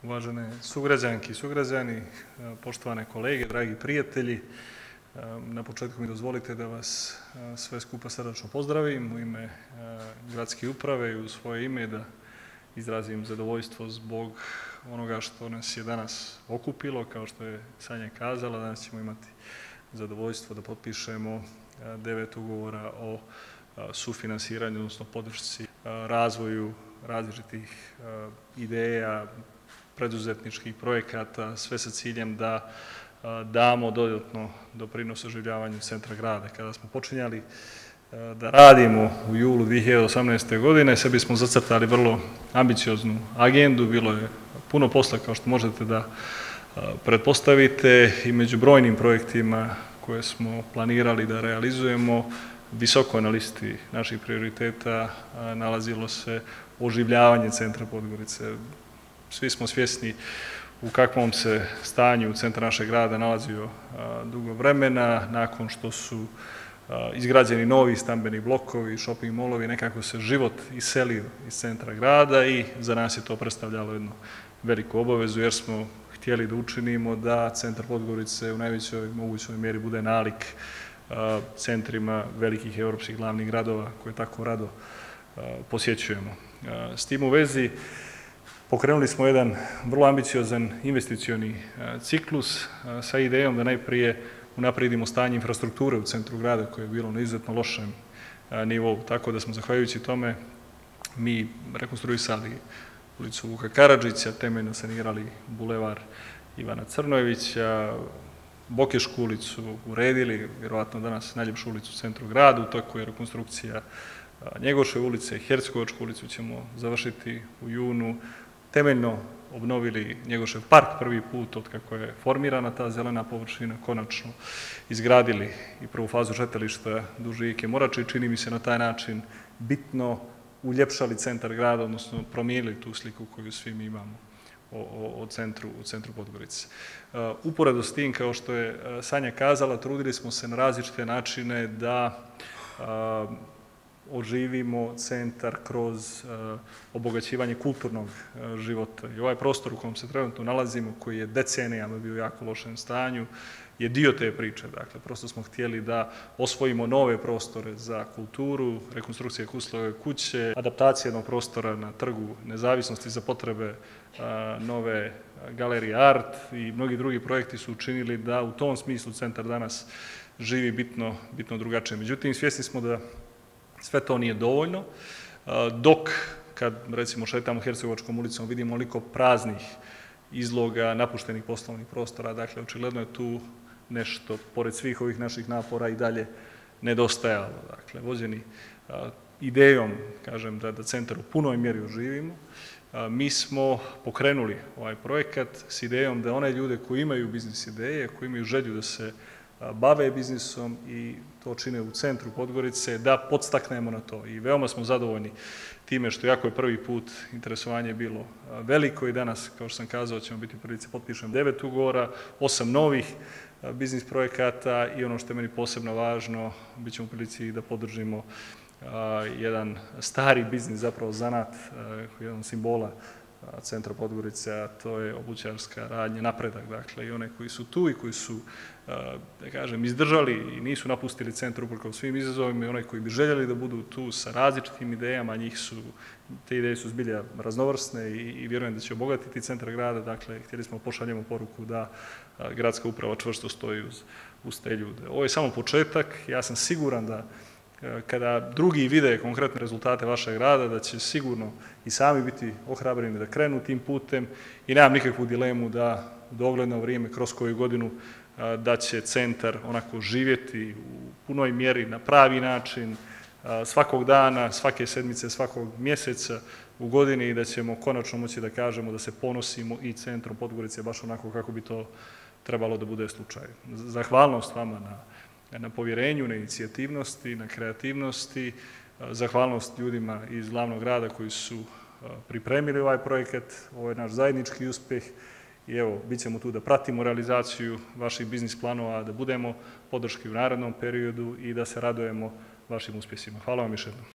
Uvažene sugrađanke i sugrađani, poštovane kolege, dragi prijatelji, na početku mi dozvolite da vas sve skupa srdačno pozdravim u ime gradske uprave i u svoje ime da izrazim zadovoljstvo zbog onoga što nas je danas okupilo. Kao što je Sanja kazala, danas ćemo imati zadovoljstvo da potpišemo 9 ugovora o sufinansiranju, odnosno podršci razvoju različitih ideja, preduzetničkih projekata, sve sa ciljem da damo dodatno doprinos oživljavanju centra grada. Kada smo počinjali da radimo u julu 2018. godine, sebi smo zacrtali vrlo ambicioznu agendu, bilo je puno posla kao što možete da pretpostavite i među brojnim projektima koje smo planirali da realizujemo, visoko na listi naših prioriteta nalazilo se oživljavanje centra Podgorice. Svi smo svjesni u kakvom se stanju centar našeg grada nalazio dugo vremena. Nakon što su izgrađeni novi stambeni blokovi, shopping molovi, nekako se život iselio iz centra grada i za nas je to predstavljalo jednu veliku obavezu jer smo htjeli da učinimo da centar Podgorice u najvećoj mogućoj mjeri bude nalik centrima velikih europskih glavnih gradova koje tako rado posjećujemo. S tim u vezi pokrenuli smo jedan vrlo ambiciozan investicioni ciklus sa idejom da najprije unaprijedimo stanje infrastrukture u centru grada koje je bilo na izuzetno lošem nivou. Tako da smo zahvaljujući tome mi rekonstruisali ulicu Vuka Karadžića, temeljno sanirali bulevar Ivana Crnojevića, Bokešku ulicu uredili, vjerovatno danas najljepšu ulicu u centru grada, u toku je rekonstrukcija Njegoševe ulice, Hercegovačku ulicu ćemo završiti u junu, temeljno obnovili Njegošev park prvi put od kako je formirana ta zelena površina, konačno izgradili i prvu fazu šetališta duž rijeke Morače i čini mi se na taj način bitno uljepšali centar grada, odnosno promijenili tu sliku koju svi mi imamo u centru Podgorice. Uporedo s tim, kao što je Sanja kazala, trudili smo se na različite načine da oživimo centar kroz obogaćivanje kulturnog života. I ovaj prostor u kojem se trenutno nalazimo, koji je decenijama bio u jako lošem stanju, je dio te priče. Dakle, prosto smo htjeli da osvojimo nove prostore za kulturu, rekonstrukcije Kuslove kuće, adaptacije jednog prostora na Trgu Nezavisnosti za potrebe nove galerije Art i mnogi drugi projekti su učinili da u tom smislu centar danas živi bitno drugačije. Međutim, svjesni smo da sve to nije dovoljno, dok kad recimo šetamo Hercegovačkom ulicom vidimo onoliko praznih izloga, napuštenih poslovnih prostora, dakle očigledno je tu nešto, pored svih ovih naših napora i dalje nedostajalo. Dakle, vođeni idejom, kažem, da centar u punoj mjeri oživimo, mi smo pokrenuli ovaj projekat s idejom da one ljude koji imaju biznis ideje, koji imaju želju da se bave biznisom i to čine u centru Podgorice, da podstaknemo na to. I veoma smo zadovoljni time što jako je prvi put interesovanje bilo veliko i danas, kao što sam kazao, ćemo biti u prilici potpišem 9 ugovora, 8 novih biznis projekata i ono što je meni posebno važno, bit ćemo u prilici da podržimo jedan stari biznis, zapravo zanat, jedan simbola centra Podgorice, a to je obućarska radnja Napredak. Dakle, i one koji su tu i koji su, da kažem, izdržali i nisu napustili centar uprkos svim izazovima i one koji bi željeli da budu tu sa različitim idejama, te ideje su zbilja raznovrsne i vjerujem da će obogatiti centar grada. Dakle, htjeli smo pošaljemo poruku da gradska uprava čvrsto stoji uz te ljude. Ovo je samo početak, ja sam siguran da kada drugi vide konkretne rezultate vašeg rada, da će sigurno i sami biti ohrabreni da krenu tim putem i nemam nikakvu dilemu da u dogledno vrijeme, kroz koju godinu, da će centar onako živjeti u punoj mjeri, na pravi način, svakog dana, svake sedmice, svakog mjeseca u godini i da ćemo konačno moći da kažemo da se ponosimo i centrom Podgorice baš onako kako bi to trebalo da bude slučaj. Zahvalnost vama na povjerenju, na inicijativnosti, na kreativnosti, zahvalnost ljudima iz glavnog grada koji su pripremili ovaj projekat, ovo je naš zajednički uspjeh i evo, bit ćemo tu da pratimo realizaciju vaših biznis planova, da budemo podrški u narednom periodu i da se radujemo vašim uspjesima. Hvala vam još jednom.